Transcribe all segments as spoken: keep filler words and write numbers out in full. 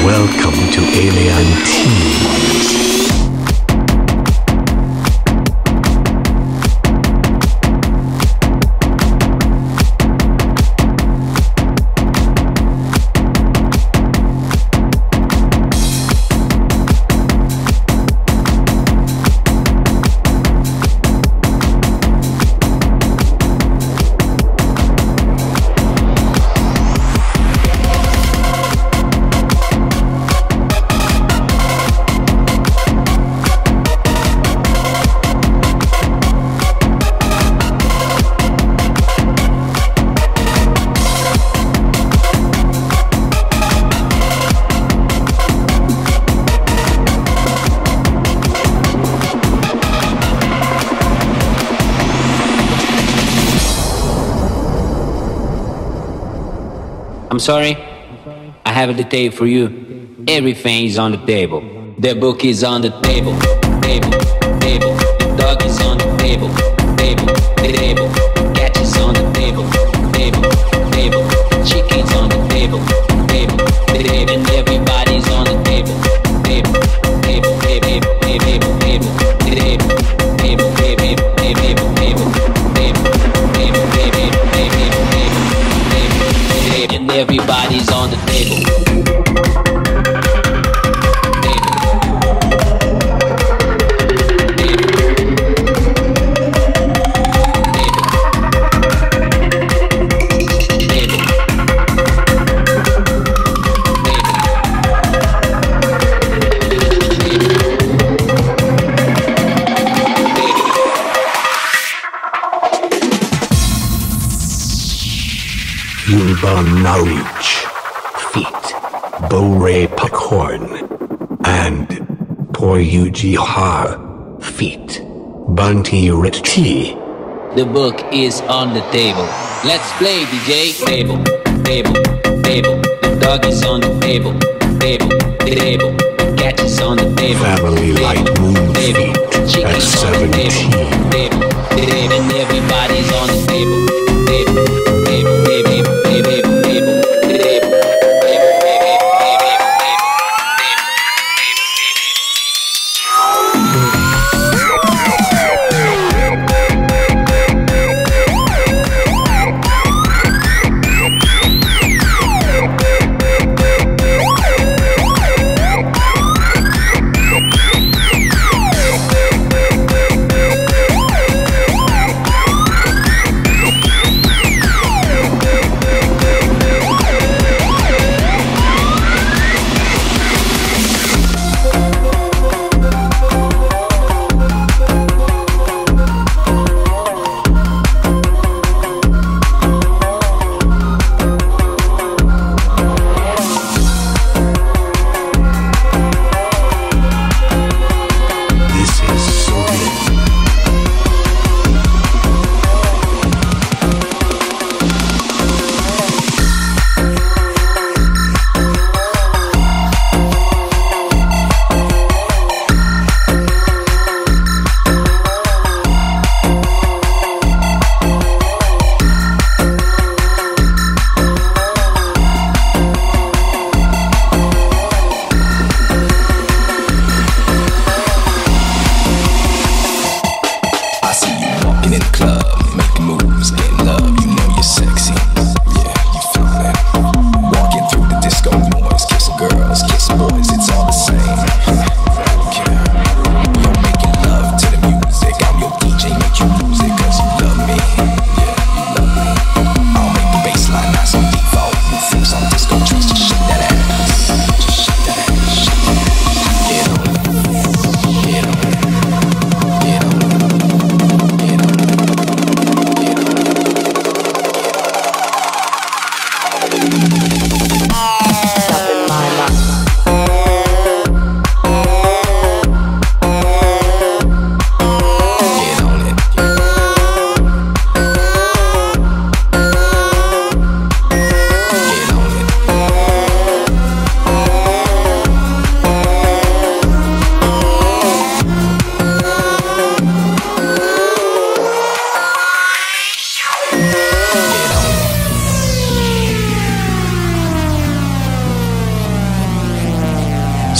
Welcome to Alien Teens. I'm sorry, I have a detail for you. Everything is on the table. The book is on the table, table, table. The dog is on the table, table, table. Cat is on the table, table, table. Chicken's on the table, table, table. And everybody's on the table, table, table, table, table, table, table, table, table, table, table, table, table, table, table. And everybody's on the table. Yulban Narich, feet, Bore Pakhorn, and Poryuji Ha, feet, Bunty Ritchi. The book is on the table. Let's play, D J. Table, table, table. The dog is on the table, table, table. The cat is on the table. Family table, Light Moon table. Feet at seventeen. Table, table, and everybody's on the table. Table, table, table, table, table, table.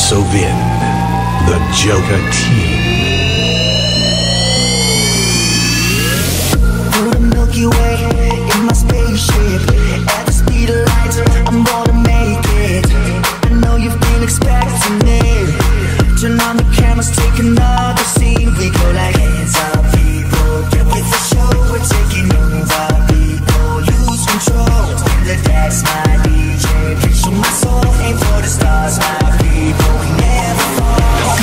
Sovin, the Joker Team. Through the Milky Way, in my spaceship, at the speed of light, I'm gonna make it. I know you've been expecting it. Turn on the cameras, take another scene. We go like hands up, people. Get with the show, we're taking over. People lose control. Spin the decks, my D J. Picture my soul, aim for the stars, my people. We never fall.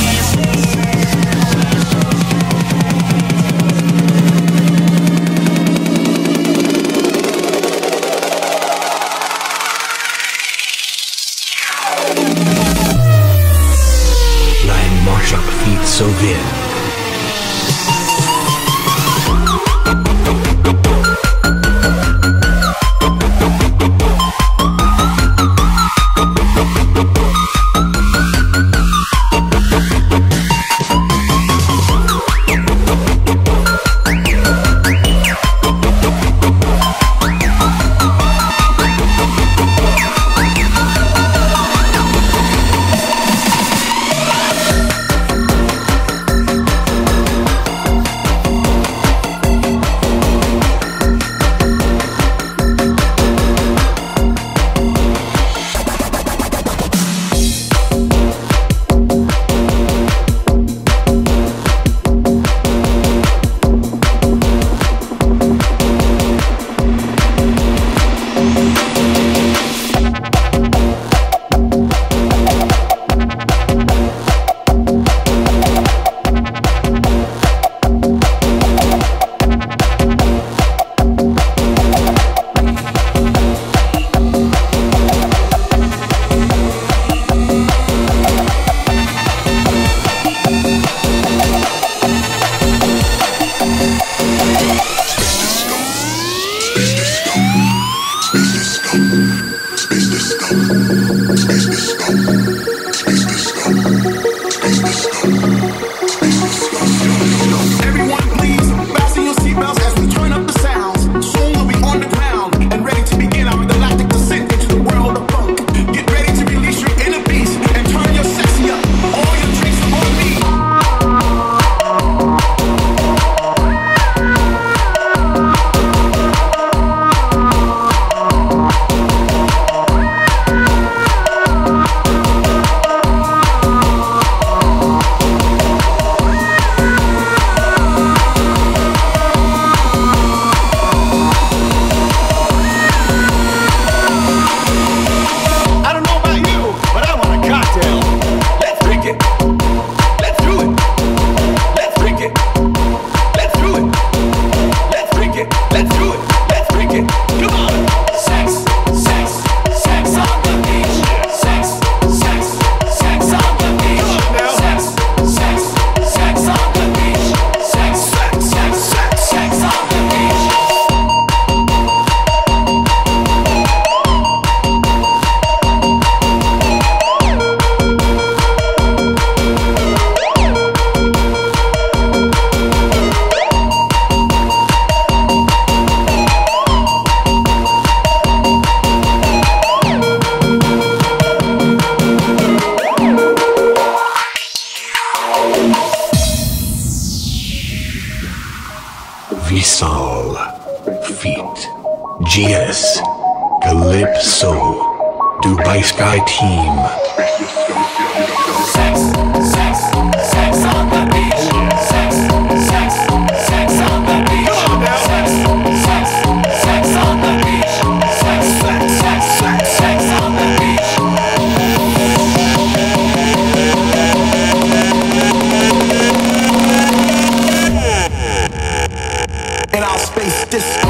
Sovin. Visal, Feet, G S, Calypso, Dubai Sky Team. Sex, sex, sex on the beach. Sex, sex, sex on the beach. Sex, sex, sex on the beach. Sex, sex, sex, sex on the beach. In our space disco.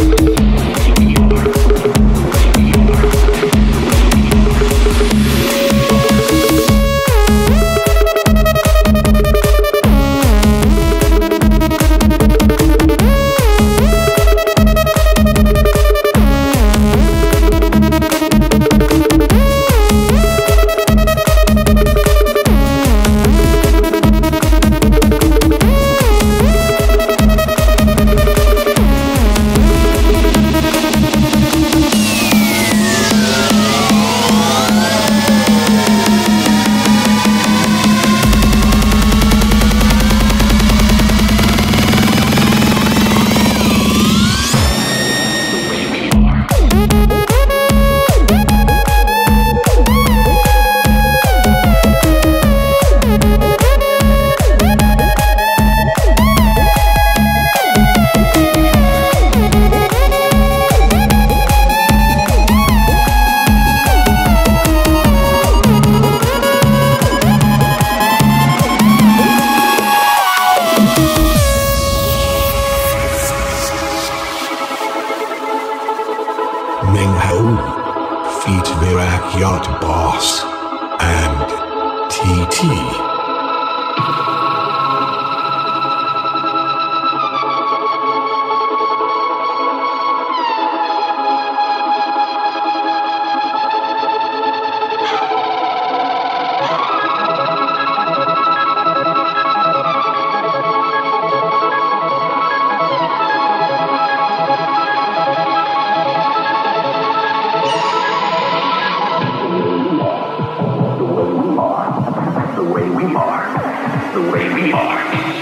Ming Hao, feat. Virak Yacht Boss, and T T. The way we are. The way we are.